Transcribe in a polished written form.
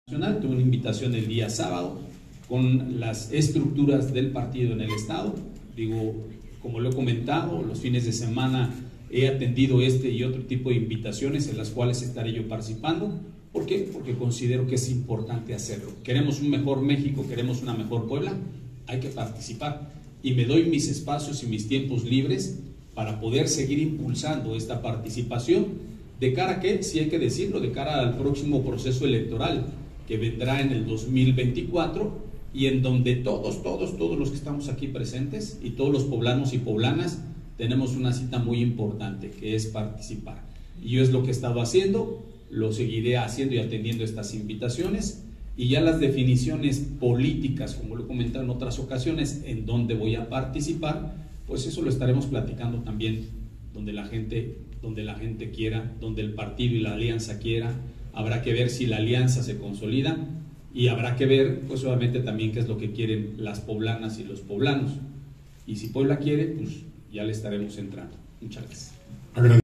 Tuve una invitación el día sábado con las estructuras del partido en el estado. Digo, como lo he comentado, los fines de semana he atendido este y otro tipo de invitaciones en las cuales estaré yo participando. ¿Por qué? Porque considero que es importante hacerlo. Queremos un mejor México, queremos una mejor Puebla, hay que participar. Y me doy mis espacios y mis tiempos libres para poder seguir impulsando esta participación de cara a que, si hay que decirlo, de cara al próximo proceso electoral que vendrá en el 2024 y en donde todos los que estamos aquí presentes y todos los poblanos y poblanas tenemos una cita muy importante, que es participar. Y yo es lo que he estado haciendo, lo seguiré haciendo y atendiendo estas invitaciones, y ya las definiciones políticas, como lo he comentado en otras ocasiones, en donde voy a participar, pues eso lo estaremos platicando también donde la gente quiera, donde el partido y la alianza quiera. Habrá que ver si la alianza se consolida y habrá que ver, pues obviamente también qué es lo que quieren las poblanas y los poblanos. Y si Puebla quiere, pues ya le estaremos entrando. Muchas gracias.